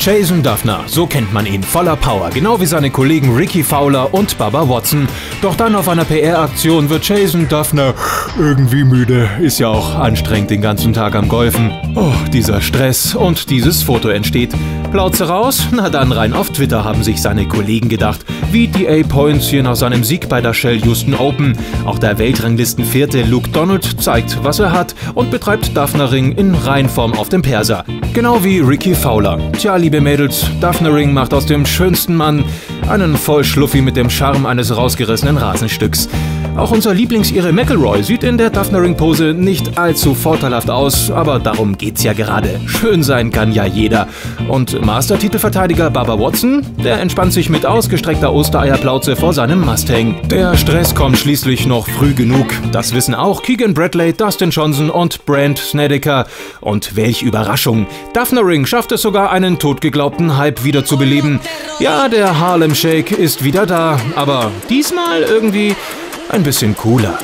Jason Dufner, so kennt man ihn, voller Power, genau wie seine Kollegen Rickie Fowler und Bubba Watson. Doch dann auf einer PR-Aktion wird Jason Dufner irgendwie müde. Ist ja auch anstrengend den ganzen Tag am Golfen. Oh, dieser Stress und dieses Foto entsteht. Plauze raus? Na dann rein auf Twitter haben sich seine Kollegen gedacht. Wie die A-Points hier nach seinem Sieg bei der Shell Houston Open. Auch der Weltranglistenvierte Luke Donald zeigt, was er hat und betreibt Dufnering in Reinform auf dem Perser. Genau wie Rickie Fowler. Tja, liebe Mädels, Dufnering macht aus dem schönsten Mann einen Vollschluffi mit dem Charme eines rausgerissenen Rasenstücks. Auch unser Lieblingsire McIlroy sieht in der Dufnering-Pose nicht allzu vorteilhaft aus, aber darum geht's ja gerade. Schön sein kann ja jeder. Und Master-Titelverteidiger Bubba Watson, der entspannt sich mit ausgestreckter Ostereierplauze vor seinem Mustang. Der Stress kommt schließlich noch früh genug. Das wissen auch Keegan Bradley, Dustin Johnson und Brandt Snedeker. Und welch Überraschung! Dufnering schafft es sogar, einen totgeglaubten Hype wiederzubeleben. Ja, der Harlem Shake ist wieder da, aber diesmal irgendwie ein bisschen cooler.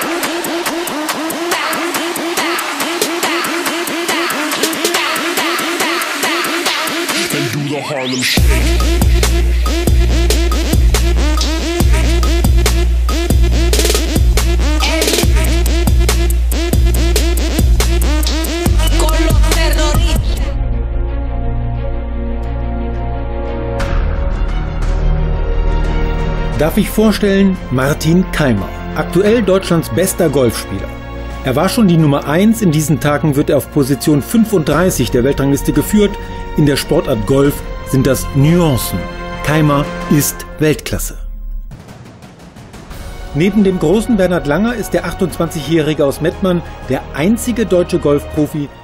Darf ich vorstellen, Martin Kaymer, aktuell Deutschlands bester Golfspieler. Er war schon die Nummer 1, in diesen Tagen wird er auf Position 35 der Weltrangliste geführt. In der Sportart Golf sind das Nuancen. Kaymer ist Weltklasse. Neben dem großen Bernhard Langer ist der 28-Jährige aus Mettmann der einzige deutsche Golfprofi,